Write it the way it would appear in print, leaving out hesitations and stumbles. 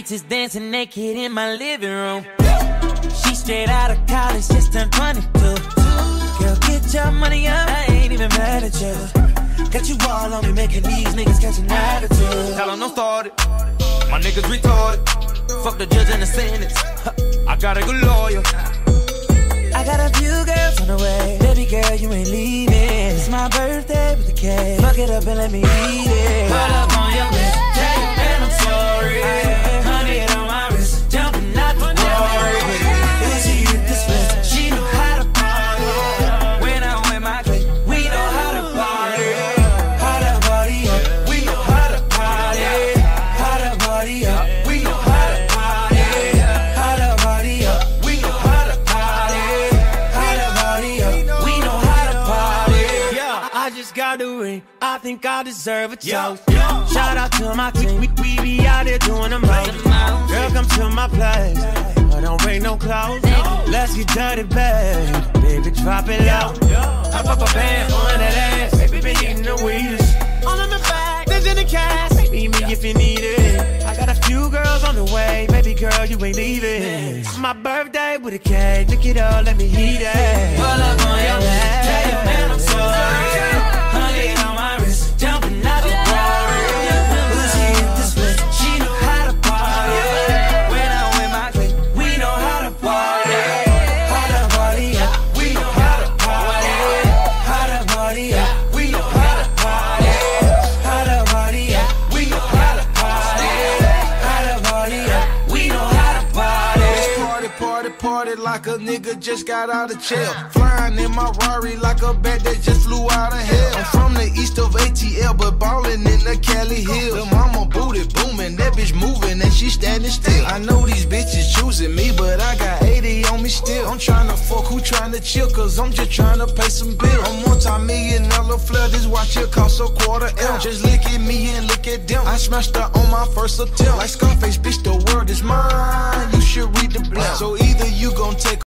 bitches dancing naked in my living room. She straight out of college, just turned 22. Girl, get your money up, I ain't even mad at you. Got you all on me, making these niggas catch an attitude. Tell them don't start it, my niggas retarded. Fuck the judge and the sentence, I got a good lawyer. I got a few girls on the way, baby girl, you ain't leaving. It's my birthday with the cake, fuck it up and let me eat it. Pull up on your wrist, tell you that I'm sorry. 100 on my wrist, jumping out the glory. When she hit the split, she know how to party. When I'm with my clique, we know how to party. How to party up, we know how to party. How to party up, we know how to party. How to party up, we know how to party. How to party up, we know how to party. Yeah, I just got the ring, I think I deserve a toast. Shout out to my team, we be out here doing the most. Girl, come to my place, I don't break no clothes. Let's get dirty, babe, baby, drop it low. I pop a band on that ass, baby, been eating the weedest. All in the back, there's in the cash, meet me if you need it. I got a few girls on the way, baby girl, you ain't leaving. It's my birthday with a cake, look it up, let me eat it. Pull up on your lap, tell you man I'm sorry. 100 on my wrist, jumping out the glory. When she hit the split, she know how to party. When I'm with my clique, we know how to party. How to party up, we know how to party. How to party up, we know how to party. How to party up, we know how to party. How to party up, we know how to party. It's party like a nigga just got out of jail. Flying in my Rari like a bat that just flew out of hell. I'm from the east of ATL, but ballin' in the Cali Hills. Lil' mama booty booming, that bitch moving and she standing still. I know these bitches choosing me, but I got 80 on me still. I'm tryna fuck, who tryna chill, cause I'm just tryna pay some bills. I'm multi-million-dollar flood, this watch here cost $250,000. Just look at me and look at them, I smashed her on my first attempt. Like Scarface, bitch, the world is mine, you should read the blood. So either you gon' take